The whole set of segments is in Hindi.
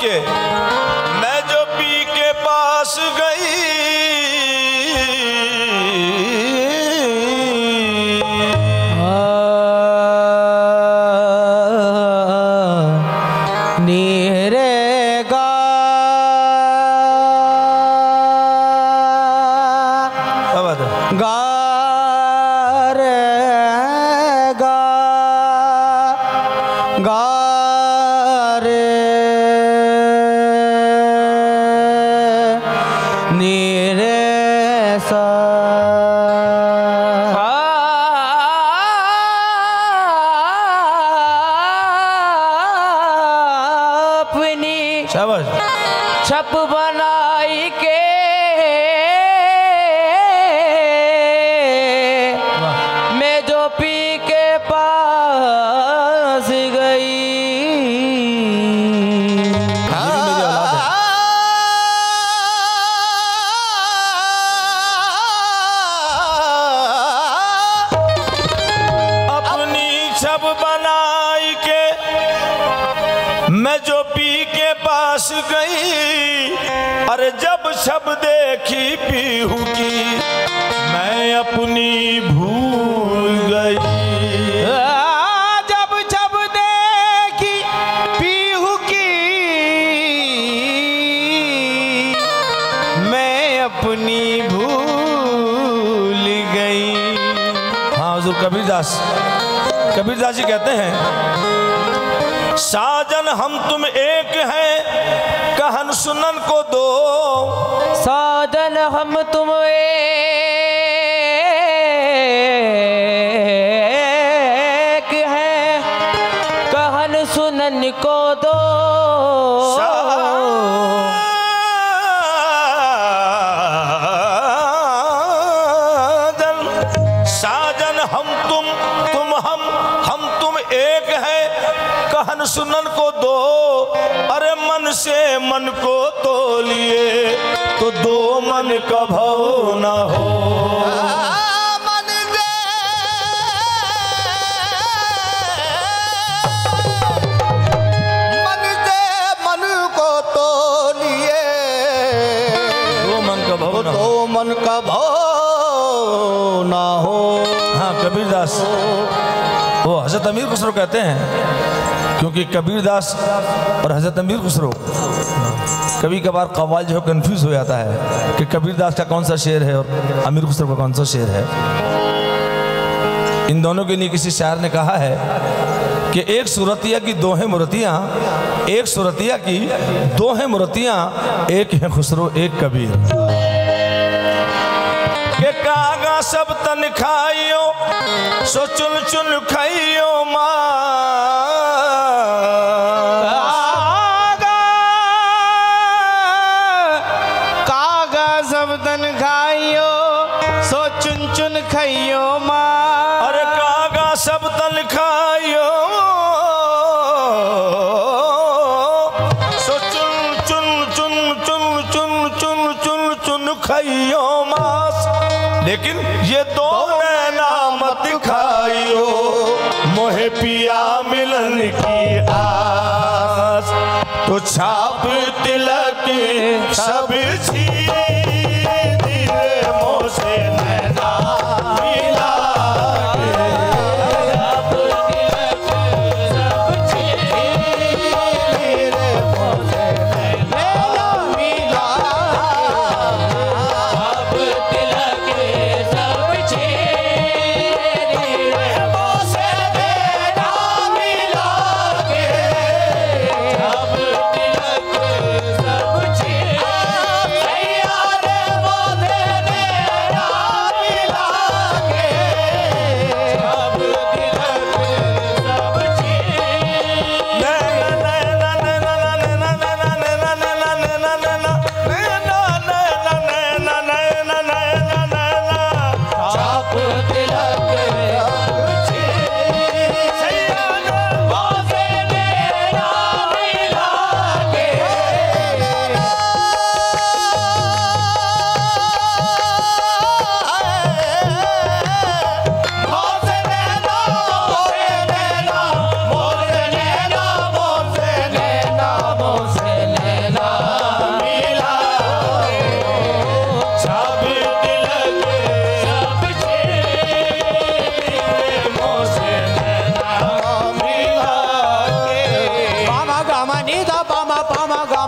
के मैं जो पी के पास गई, छप बनाई के मैं जो पी के पास गई। अपनी छप बनाई के मैं जो पी के पास गई, अरे जब छब देखी पीहू की मैं अपनी भूल गई। जब छब देखी पीहू की मैं अपनी भूल गई। हाँ हुजूर कबीरदास जी कहते हैं, साजन हम तुम एक हैं कहन सुनन को दो, साजन हम तुम एक हैं कहन सुनन को दो। साजन हम तुम हम तुम एक हैं कहन सुनन को दो, अरे मन से मन को तोलिए तो दो मन का भाव न हो। मन से मन को तोलिए दो मन का भाव न हो, दो मन का भाव ना हो। हाँ कबीरदास वो हजरत अमीर खुसरो कहते हैं, क्योंकि कबीरदास और हजरत अमीर खुसरो कभी कभार कव्वाल जो है कंफ्यूज हो जाता है कि कबीरदास का कौन सा शेर है और अमीर खुसरो का कौन सा शेर है। इन दोनों के लिए किसी शायर ने कहा है कि एक सूरतिया की दो हैं मूर्तियाँ, एक सूरतिया की दो हैं मूर्तियाँ, एक है खुसरो एक कबीर। के कागा सब तन खाइयो सो चुन चुन खाइयो कागा सब तन खाइयो सो चुन चुन खाइयो माँ। अरे कागा सब तन खाइयो सो चुन चुन चुन चुन चुन चुन चुन चुन खाइयो मांस, लेकिन ये दो नैना मत खाइयो मोहे पिया मिलन की आस। तो छाप तिलक सब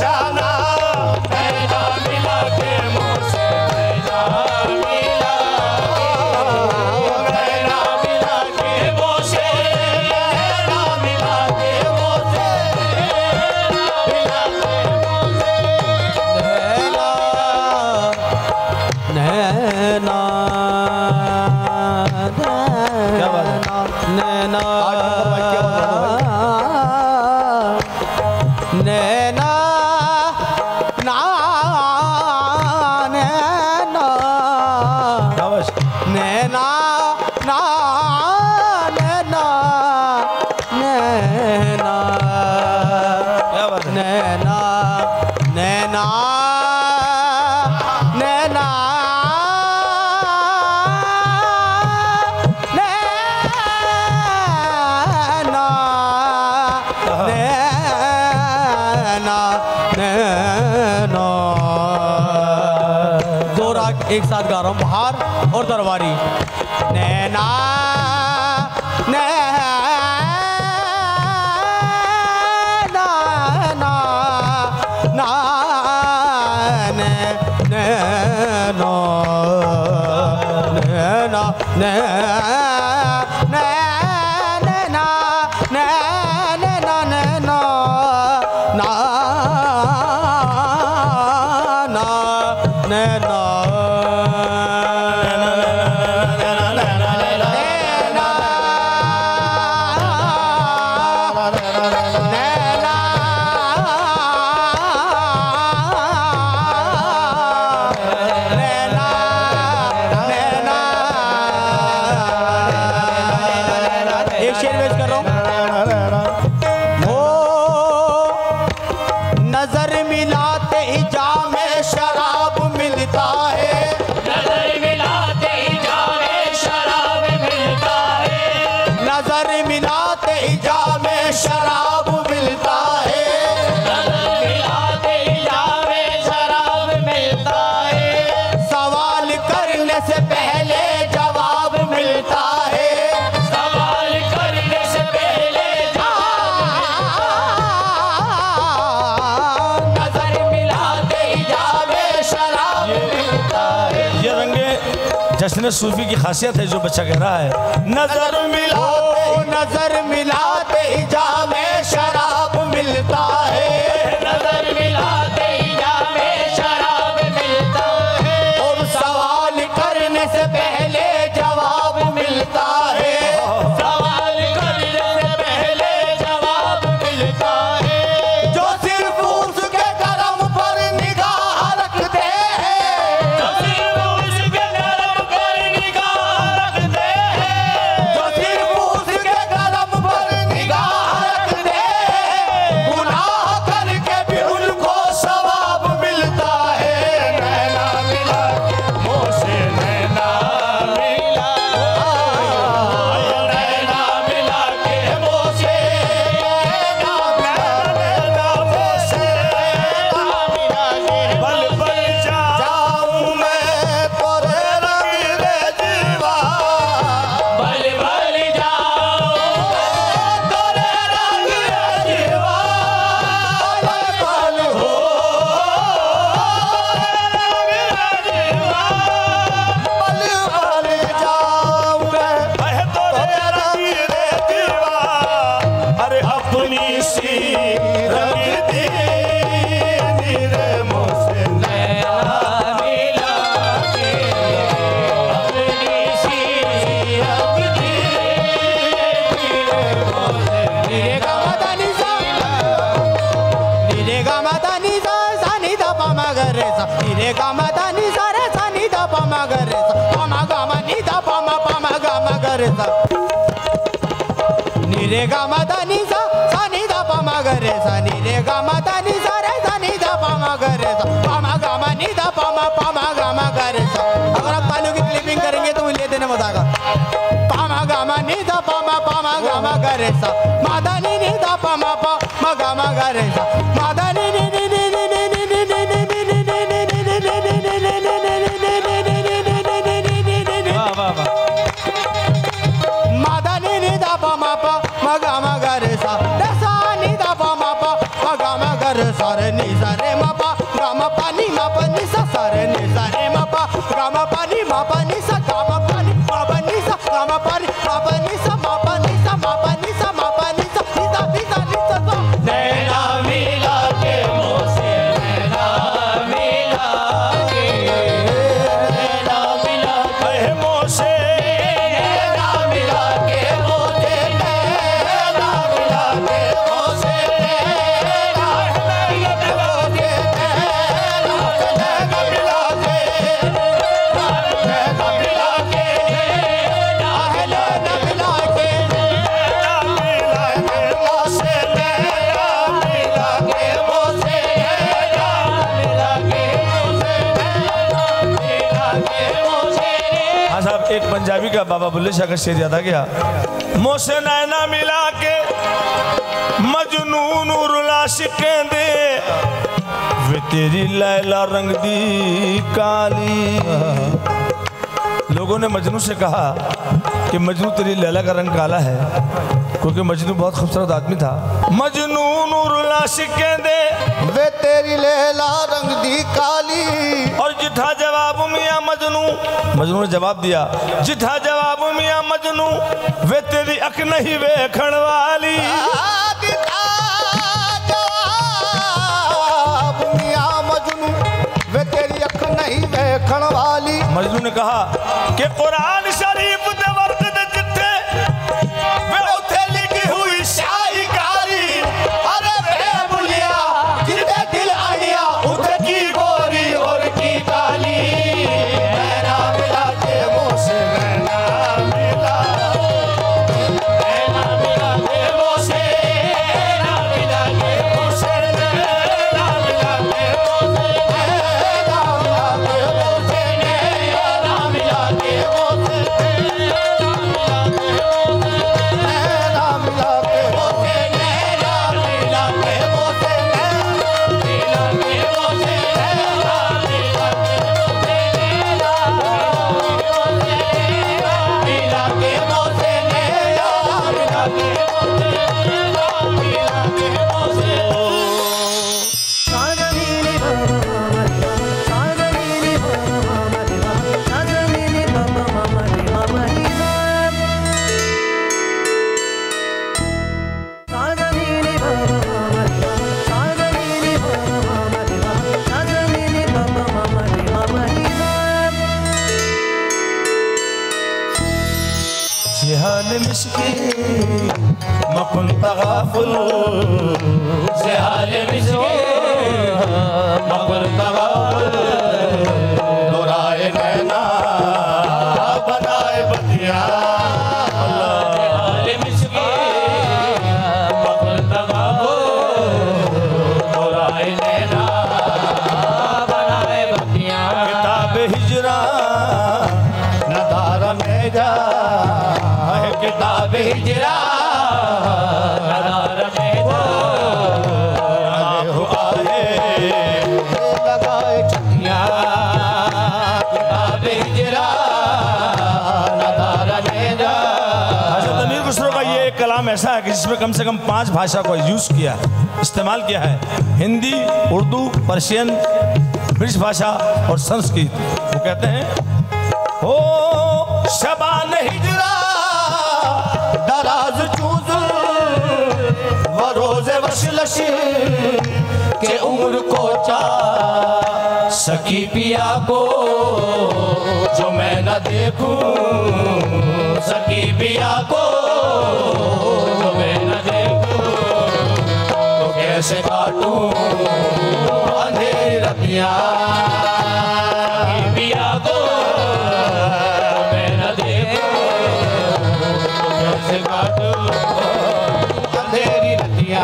निशाना नैना मिला के मुझसे नैना मिला नैना मिला के मुझसे नैना मिला के मुझसे नैना क्या बात है? नैना नैना ना नैना शाबाश। नैना ना नैना नैना क्या बात है? नैना नैना नैना दो राग एक साथ गा रहा हूँ, बहार और दरबारी। नैना नैना ना नैना नैना नैना नैना नैना एक शेर पेश कर रहा हूँ। नजर मिलाते ही जामे शराब मिलता है नजर मिलाते ही जामे शराब मिलता है नजर मिलाते ही जामे शराब मिलता है नजर मिलाते ही जामे शराब मिलता है सवाल करने से पहले जवाब मिलता है सवाल करने से पहले नजर मिलाते ही जावे शराब मिलता है। ये रंगे जश्न-ए-सूफी की खासियत है जो बच्चा कह रहा है। नजर मिलाते ही जावे शराब मिलता है नजर मिलाते ही जावे शराब मिलता है और सवाल करने से पहले जवाब मिलता है सवाल करने से पहले जवाब मिलता है जो सिर्फ उसके करम पर निगाह रखते हैं जो सिर्फ उसके करम पर निगाह रखते हैं जो सिर्फ उसके करम पर निगाह रखते हैं गुनाह करके भी उनको सवाब मिलता है नैना मिला मुझसे नैना मिला नैना मिला के मुझसे नैना मुझसे मिला के बल बल जाऊं मैं तोरे रंग रे जीवा बल बल जाऊं तोरे रंग रे जीवा बल बल हो रंग रे जीवा बल बल जाऊं मैं तोरे रंग रे जीवा अरे अपनी सी रंगती नीरे मुझसे नैना मिला के अपनी सी रंगती नीरे मुझसे नीरे गा माता निसा नीरे गा माता निसा सा नि धा पा मा ग रे सा नीरे गा माता निसा रे सा नि धा पा मा ग रे सा पा मा गा मा नि धा पा मा गा मा ग रे सा नी रे गा मा धा नि सा नि धा पा मा ग रे सा नी रे गा मा धा नि सा रे सा नि धा पा मा ग रे सा पा मा गा मा नि धा पा मा गा मा ग रे सा। अगर आप तालियों की क्लिपिंग करेंगे तो ले देने मजा आएगा। पा मा गा मा नि धा पा मा गा मा ग रे सा मा धा नि धा पा मा गा मा ग रे सा मा धा नि नि नि नि नि नि नि नि नि नि नि नि नि सा रे नी सा रे मा पा गा मा पा नी सा सा रे नि सा रे मा पा गा मा पा नी सा गा मा पा नी सा गा मा पा नी सा मा पा नी सा मा पा नी सा मा पा नी सा नी सा नी सा नी सा सा नैना मिला के मोसे नैना मिला के नैना मिला के मोसे नैना मिला के मोसे नैना मिला के मोसे नैना मिला के एक पंजाबी का बाबा बुल्ले शाह का शेर याद आ गया। मोसे नैना मिला के मजनून रुला शिकें दे वे तेरी लैला रंग दी काली। लोगों ने मजनू से कहा कि मजनू तेरी लैला का रंग काला है, क्योंकि मजनू बहुत खूबसूरत आदमी था। मजनून रुला शिकें दे वे तेरी लैला रंग दी काली। और जिठा जवाब मियां मजनू, मजनू ने जवाब दिया जिठा जवाब मियां मजनू वे तेरी अख नहीं वेखण वाली। जवाब मियां मजनू वे तेरी अख नहीं वेखण वाली। मजनू ने कहा कि कुरान शरीफ दे वर्क दे जिथे वे उथे लिखी हुई शायरी। अरे बेबुलिया जिथे दिल आड़िया उथे की गोरी और की काली। नैना मिला के मोसे नैना मिला नैना मिला के मोसे नैना मिला के मोसे नैना मिला के मोसे नैना मिला के मोसे नैना मिला के मोसे नैना मिला के मोसे नैना मिला के मोसे नैना मिला के जिहान मिस्की मकुन तगाफुल जिहान मिस्की मकुन तगाफुल दोराए नैना बनाए बतिया। जिहान मिस्की मकुन तगाफुल दोराए नैना बनाए बतिया। किताब हिजरा नदार में जा किताब हिजरा नदार में जा हो आए लगाए छतिया। किताब हिजरा नदार में जा। हज़रत अमीर खुसरो का ये एक कलाम ऐसा है कि जिसमें कम से कम 5 भाषा को यूज़ किया है, इस्तेमाल किया है। हिंदी, उर्दू, पर्शियन, ब्रिटिश भाषा और संस्कृत। वो कहते हैं हो शबान हिजरा दराज चूजुल व रोज़े वशलश के उम्र को चा सकी पिया को जो मैं न देखूं। सकी पिया को जो मैं न देखूं तो कैसे काटूं अंधेरी रतियां। सकी पिया को मैं न देखूं तो कैसे काटूं अंधेरी रतियां।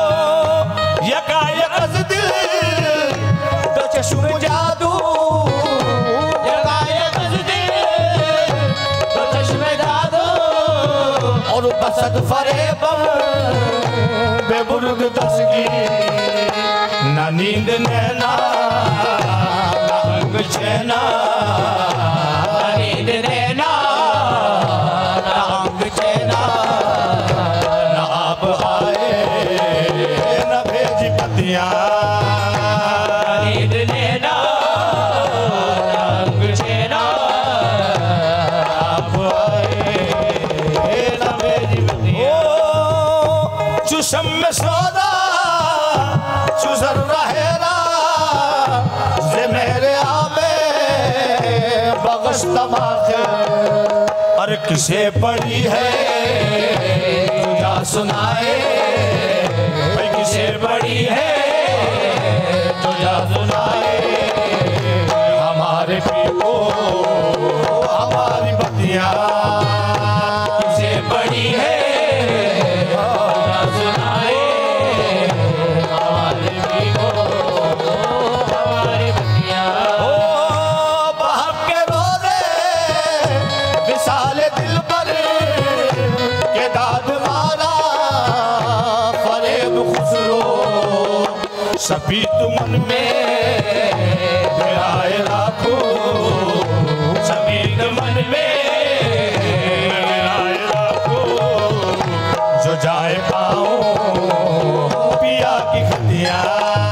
यकायक दिल तो चश्म जादू तो चश्मे जादू और बसत फरेबम बेबुर्ग दसगी। न नींद नैना न अंग चैना। नींद नैना न अंग चैना न आप आए न भेजी पतियाँ। अरे किसे पड़ी है तुझा सुनाए भाई किसे पड़ी है तुझा सुनाए हमारे पीर को हमारी बतिया किसे पड़ी है तुझा सुनाए हमारे पीर को हमारी बतिया ओ बहक के रोज़े विसाले दिल पर के दाद मारा फरेब खुसरो सभी तुमन में गिराए राखो सभी तुमन में गिराए राखो जो जाए पाओ पिया की खतिया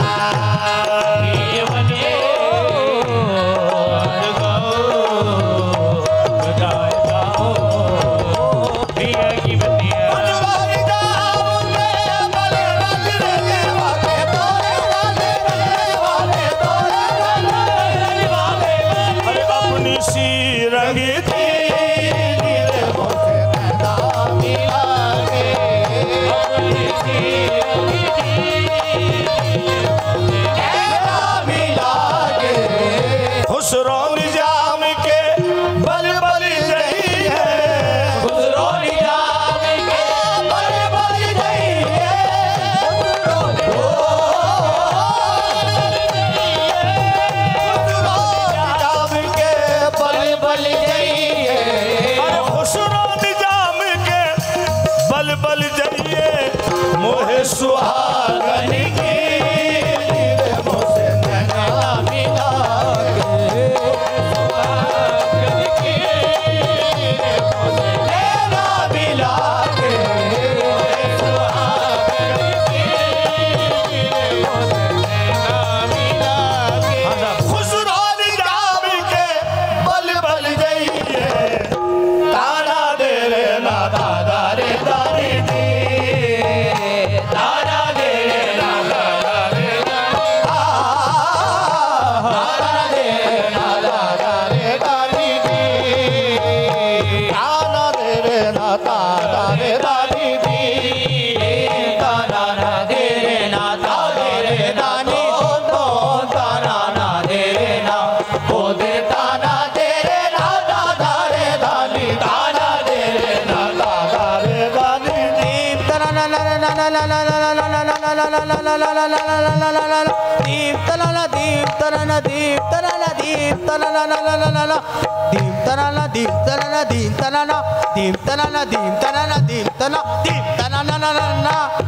सुहागन की मोसे नैना मिला के सुहागन की मोसे नैना मिला के सुहागन की मोसे नैना मिला के खुसरो निजाम के बल बल जाइए तारा दे रे ना दादा रे दारी दी दीप